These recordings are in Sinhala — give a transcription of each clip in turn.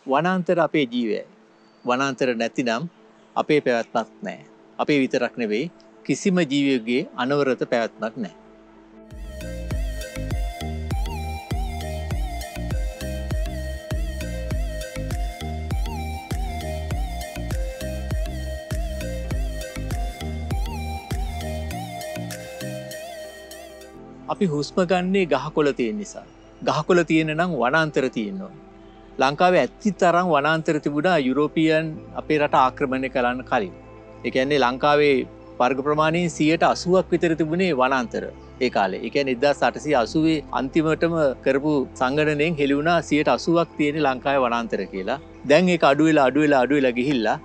වනාන්තර අපේ ජීවයයි. වනාන්තර නැතිනම් අපේ පැවැත්මක් නැහැ. අපේ විතරක් නෙවෙයි කිසිම ජීවියෙකුගේ අනවරත පැවැත්මක් නැහැ. අපි හුස්ම ගන්නේ ගහකොළ තියෙන නිසා. ගහකොළ තියෙන නම් වනාන්තර තියෙනවා. ලංකාවේ ඇත්ති තරම් වනාන්තර තිබුණා යුරෝපියන් අපේ රට ආක්‍රමණය කරන්න කලින්. ඒ කියන්නේ ලංකාවේ වර්ග ප්‍රමාණයෙන් 80ක් විතර තිබුණේ වනාන්තර ඒ කාලේ. ඒ කියන්නේ 1880 අන්තිමටම කරපු සංගණනයෙන් හෙළි වුණා 80ක් තියෙන ලංකාවේ වනාන්තර කියලා. දැන් ඒක අඩු වෙලා ගිහිල්ලා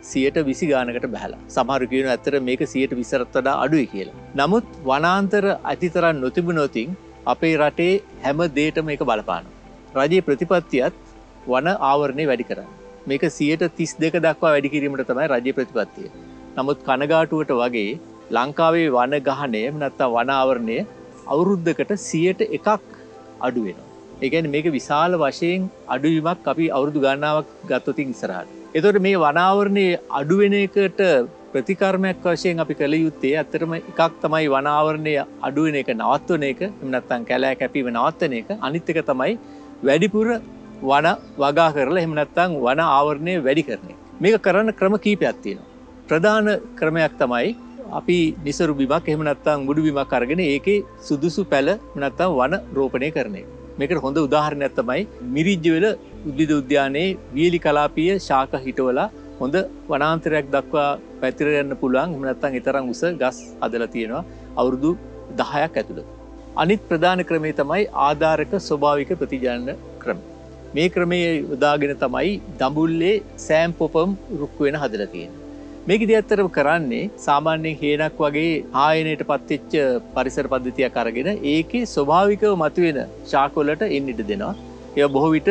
120 ගානකට බහලා. සමහරු කියනවා ඇත්තට මේක 120ට වඩා අඩුයි කියලා. නමුත් වනාන්තර අතිතරම් නොතිබුණොතින් අපේ රටේ හැම දෙයකම මේක බලපානවා. රජයේ ප්‍රතිපත්තියත් වන ආවරණය වැඩි කරන්න. මේක 132 දක්වා වැඩි කිරීමට තමයි රජයේ ප්‍රතිපත්තිය. නමුත් කනගාටුවට වගේ ලංකාවේ වන ගහණය නැත්නම් වන ආවරණය අවුරුද්දකට 101ක් අඩු වෙනවා. ඒ කියන්නේ මේක විශාල වශයෙන් අඩුවීමක් අපි අවුරුදු ගණනාවක් ගත්තොත් ඉස්සරහට. එතකොට මේ වන ආවරණයේ අඩු වෙන එකට ප්‍රතිකර්මයක් වශයෙන් අපි කළ යුත්තේ ඇත්තටම එකක් තමයි වන ආවරණය අඩු වෙන එක නවත්වන එක. එහෙම නැත්නම් කැලෑ කැපීම නවත්වන එක. අනිත් එක තමයි වැඩිපුර වන වගා කරලා එහෙම නැත්නම් වන ආවරණය වැඩි කරන එක. මේක කරන්න ක්‍රම කීපයක් තියෙනවා. ප්‍රධාන ක්‍රමයක් තමයි අපි නිසරු බිමක් එහෙම නැත්නම් මුඩු බිමක් අරගෙන ඒකේ සුදුසු පැල නැත්නම් වන රෝපණය කරන එක. මේකට හොඳ උදාහරණයක් තමයි මිරිජ්ජවල උද්භිද උද්‍යානයේ වියලි කලාපීය ශාක හිටවලා හොඳ වනාන්තරයක් දක්වා පැතිර යන්න පුළුවන්. එහෙම නැත්නම් ඒ තරම් උස ගස් හදලා තියෙනවා අවුරුදු 10ක් ඇතුළත. අනිත් ප්‍රධාන ක්‍රමය තමයි ආධාරක ස්වභාවික ප්‍රතිජනන ක්‍රම. මේ ක්‍රමයේ උදාගෙන තමයි දඹුල්ලේ සෑම් පොපම් රුක්ක වෙන හදලා තියෙන්නේ. මේකදී ඇත්තටම කරන්නේ සාමාන්‍යයෙන් හේනක් වගේ ආයනයටපත් වෙච්ච පරිසර පද්ධතියක් අරගෙන ඒකේ ස්වභාවිකව මතුවෙන ශාක වලට එන්න ඉඩ දෙනවා. ඒවා බොහෝ විට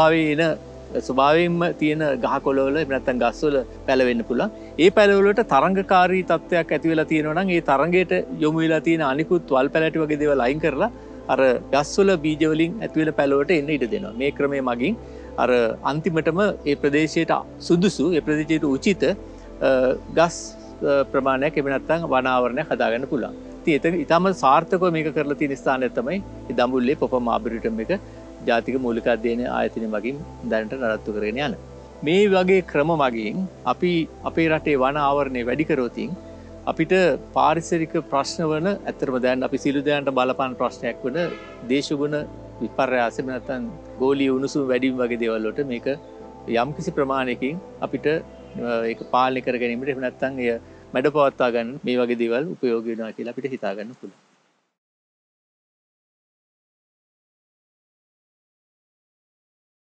ස්වභාවයෙන්ම තියෙන ගහකොළවල එහෙම නැත්නම් ගස්වල පැලවෙන්න පුළුවන්. ඒ පැලවලට තරංගකාරී තත්ත්වයක් ඇති වෙලා තියෙනවා නම් ඒ තරංගයට යොමු වෙලා තියෙන අනිකුත් වල් පැලැටි වගේ දේවල් අයින් කරලා අර ගස්වල බීජ වලින් ඇති වෙන පැලවලට එන්න ඉඩ දෙනවා. මේ ක්‍රමයේ මගින් අර අන්තිමටම ඒ ප්‍රදේශයට සුදුසු ඒ ප්‍රදේශයට උචිත ගස් ප්‍රමාණයක් එහෙම නැත්නම් වන ආවරණයක් හදාගන්න පුළුවන්. ඉතින් ඊටම සාර්ථකව මේක කරලා තියෙන ස්ථානය තමයි මේ දඹුල්ලේ පොපම් ආබිරිටම් එක ජාතික මූලික අධ්‍යයන ආයතනය මගින් දැනට නඩත්තු කරගෙන යන. මේ වගේ ක්‍රම මගින් අපි අපේ රටේ වන ආවරණය වැඩි කරොතින් අපිට පාරිසරික ප්‍රශ්න වන ඇත්තටම දැන් අපි සියලු දෙනාට බලපාන ප්‍රශ්නයක් වන දේශගුණ විපර්යාස නැත්නම් ගෝලීය උණුසුම වැඩි වීම වගේ දේවල් වලට මේක යම්කිසි ප්‍රමාණයකින් අපිට ඒක පාලනය කර ගැනීමට එහෙම නැත්නම් එය මැඩ පවත්වා ගන්න මේ වගේ දේවල් උපයෝගී වෙනවා කියලා අපිට හිතා ගන්න පුළුවන්.